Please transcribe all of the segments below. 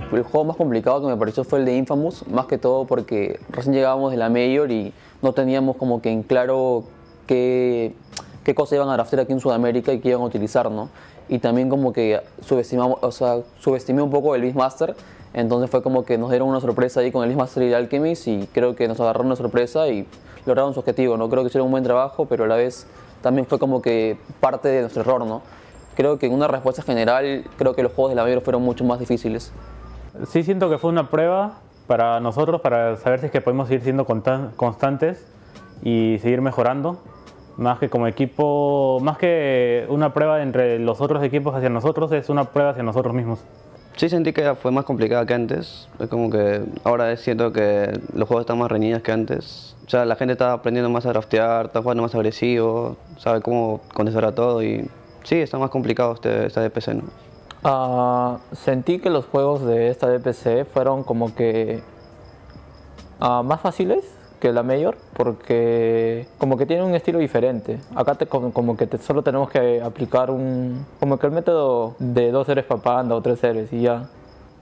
el juego más complicado que me pareció fue el de Infamous, más que todo porque recién llegábamos de la Major y no teníamos como que en claro qué cosas iban a draftear aquí en Sudamérica y qué iban a utilizar, ¿no? Y también como que subestimé un poco el Beastmaster, entonces fue como que nos dieron una sorpresa ahí con el Beastmaster y el Alchemist y creo que nos agarraron una sorpresa y lograron su objetivo, ¿no? Creo que hicieron un buen trabajo, pero a la vez también fue como que parte de nuestro error, ¿no? Creo que en una respuesta general, creo que los juegos de la Major fueron mucho más difíciles. Sí siento que fue una prueba para nosotros, para saber si es que podemos seguir siendo constantes y seguir mejorando. Más que como equipo, más que una prueba entre los otros equipos hacia nosotros, es una prueba hacia nosotros mismos. Sí sentí que fue más complicada que antes. Es como que ahora siento que los juegos están más reñidos que antes. O sea, la gente está aprendiendo más a draftear, está jugando más agresivo, sabe cómo contestar a todo y sí, está más complicado esta DPC, ¿no? Sentí que los juegos de esta DPC fueron como que más fáciles que la Major, porque como que tiene un estilo diferente. Acá como que solo tenemos que aplicar como que el método de 2 héroes para panda o 3 héroes y ya.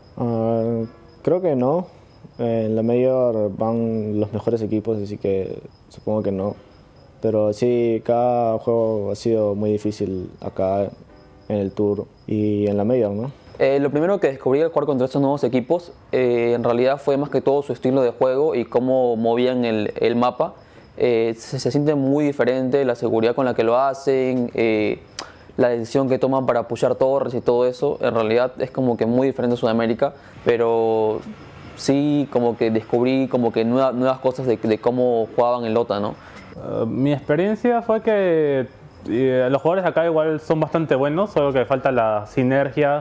Creo que no. En la Major van los mejores equipos, así que supongo que no. Pero sí, cada juego ha sido muy difícil acá en el Tour y en la Major, ¿no? Lo primero que descubrí al jugar contra estos nuevos equipos en realidad fue más que todo su estilo de juego y cómo movían el mapa. Se siente muy diferente la seguridad con la que lo hacen, la decisión que toman para apoyar torres y todo eso. En realidad es como que muy diferente a Sudamérica, pero sí como que descubrí como que nuevas cosas de cómo jugaban en Lota, ¿no? Mi experiencia fue que los jugadores acá igual son bastante buenos, solo que falta la sinergia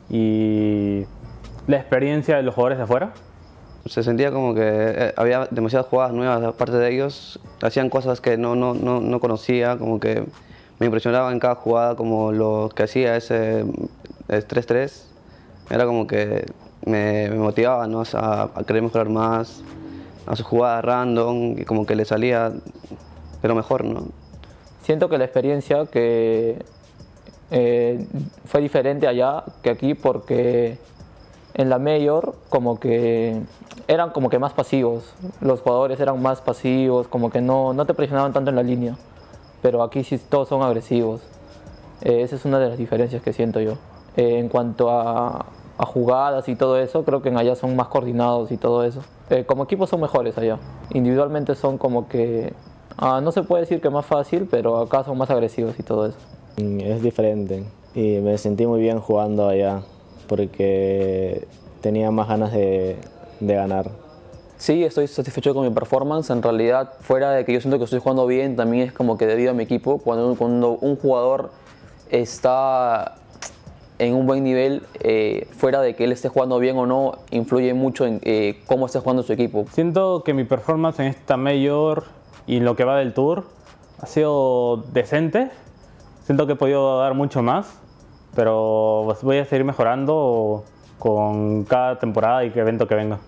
y la experiencia de los jugadores de afuera. Se sentía como que había demasiadas jugadas nuevas de parte de ellos, hacían cosas que no conocía, como que me impresionaba en cada jugada, como lo que hacía ese 3-3, era como que me motivaba, ¿no? a querer mejorar más, a su jugada random y como que le salía de lo mejor, ¿no? Siento que la experiencia que fue diferente allá que aquí porque en la Major como que eran como que más pasivos, los jugadores eran más pasivos, como que no te presionaban tanto en la línea, pero aquí sí todos son agresivos. Esa es una de las diferencias que siento yo. En cuanto a jugadas y todo eso, creo que en allá son más coordinados y todo eso. Como equipo son mejores allá, individualmente son como que, no se puede decir que más fácil, pero acá son más agresivos y todo eso. Es diferente y me sentí muy bien jugando allá porque tenía más ganas de ganar. Sí, estoy satisfecho con mi performance. En realidad, fuera de que yo siento que estoy jugando bien, también es como que debido a mi equipo. Cuando un jugador está en un buen nivel, fuera de que él esté jugando bien o no, influye mucho en cómo esté jugando su equipo. Siento que mi performance en esta Major y en lo que va del Tour ha sido decente. Siento que he podido dar mucho más, pero pues voy a seguir mejorando con cada temporada y evento que venga.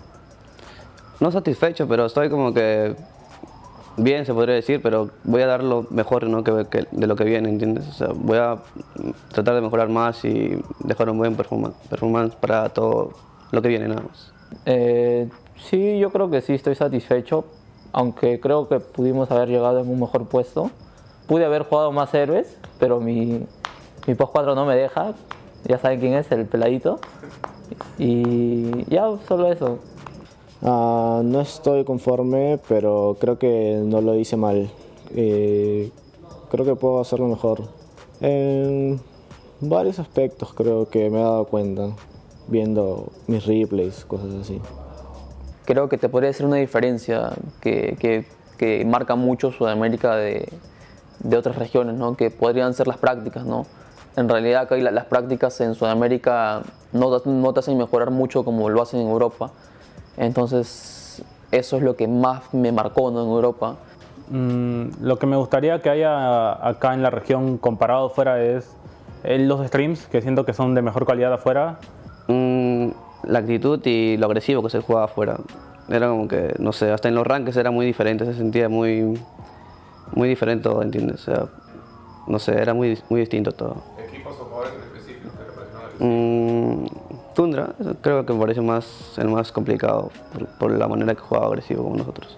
No satisfecho, pero estoy como que bien, se podría decir, pero voy a dar lo mejor, ¿no? que de lo que viene, ¿entiendes? O sea, voy a tratar de mejorar más y dejar un buen performance para todo lo que viene, nada más. Sí, yo creo que sí estoy satisfecho, aunque creo que pudimos haber llegado en un mejor puesto. Pude haber jugado más héroes, pero mi post 4 no me deja. Ya saben quién es, el peladito. Y ya, solo eso. No estoy conforme, pero creo que no lo hice mal. Creo que puedo hacerlo mejor. En varios aspectos creo que me he dado cuenta, viendo mis replays, cosas así. Creo que te podría decir una diferencia que marca mucho Sudamérica de otras regiones, ¿no? Que podrían ser las prácticas, ¿no? En realidad acá las prácticas en Sudamérica no te hacen mejorar mucho como lo hacen en Europa. Entonces eso es lo que más me marcó, ¿no? En Europa. Lo que me gustaría que haya acá en la región comparado fuera es los streams, que siento que son de mejor calidad afuera. La actitud y lo agresivo que se jugaba afuera. Era como que, no sé, hasta en los rankings era muy diferente, se sentía muy diferente todo, ¿entiendes? O sea, no sé, era muy distinto todo. ¿Equipos o jugadores en específico que representan al Tundra, creo que me parece el más complicado por la manera que jugaba agresivo con nosotros.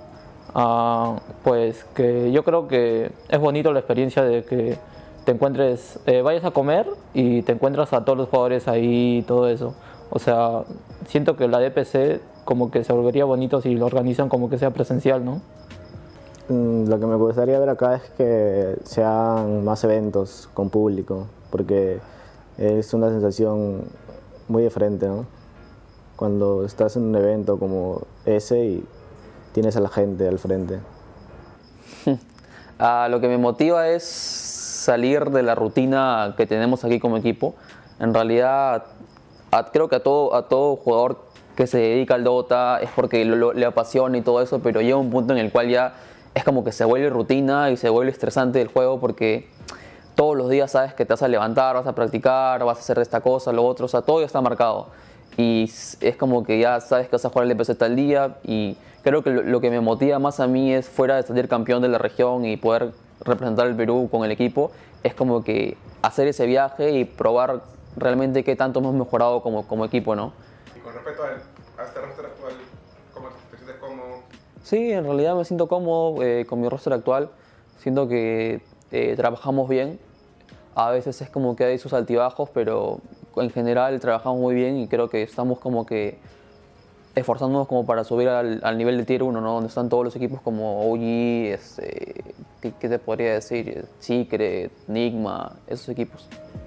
Pues que yo creo que es bonito la experiencia de que te encuentres, vayas a comer y te encuentras a todos los jugadores ahí y todo eso. O sea, siento que la DPC como que se volvería bonito si lo organizan como que sea presencial, ¿no? Lo que me gustaría ver acá es que sean más eventos con público, porque es una sensación muy diferente, ¿no? Cuando estás en un evento como ese y tienes a la gente al frente. Lo que me motiva es salir de la rutina que tenemos aquí como equipo. En realidad, creo que a todo jugador que se dedica al Dota es porque le apasiona y todo eso, pero llega un punto en el cual ya es como que se vuelve rutina y se vuelve estresante el juego porque todos los días sabes que te vas a levantar, vas a practicar, vas a hacer esta cosa, lo otro, o sea, todo ya está marcado. Y es como que ya sabes que vas a jugar el DPC tal día y creo que lo que me motiva más a mí es, fuera de salir campeón de la región y poder representar el Perú con el equipo, es como que hacer ese viaje y probar realmente qué tanto hemos mejorado como equipo, ¿no? Y con respecto a este roster actual, ¿cómo te sientes cómodo? Sí, en realidad me siento cómodo con mi roster actual. Siento que trabajamos bien. A veces es como que hay sus altibajos, pero en general trabajamos muy bien y creo que estamos como que esforzándonos como para subir al nivel de Tier 1, ¿no? Donde están todos los equipos como OG, ¿qué te podría decir? Secret, Nigma, esos equipos.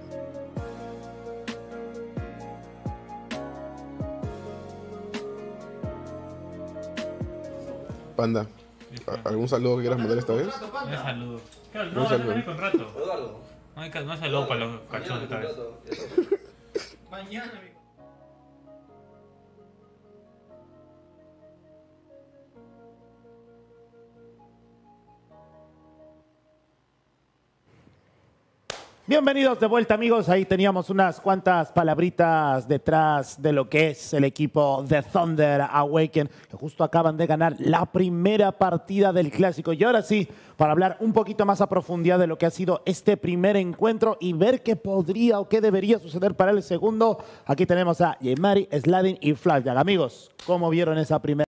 Panda, ¿algún saludo que quieras mandar esta vez? Un saludo. Un saludo. No hay contrato. No hay saludo para los cachones esta vez. Mañana, amigo. Bienvenidos de vuelta, amigos. Ahí teníamos unas cuantas palabritas detrás de lo que es el equipo de Thunder Awaken, que justo acaban de ganar la primera partida del Clásico. Y ahora sí, para hablar un poquito más a profundidad de lo que ha sido este primer encuentro y ver qué podría o qué debería suceder para el segundo, aquí tenemos a Yemari, Sladin y Flapjack. Amigos, ¿cómo vieron esa primera?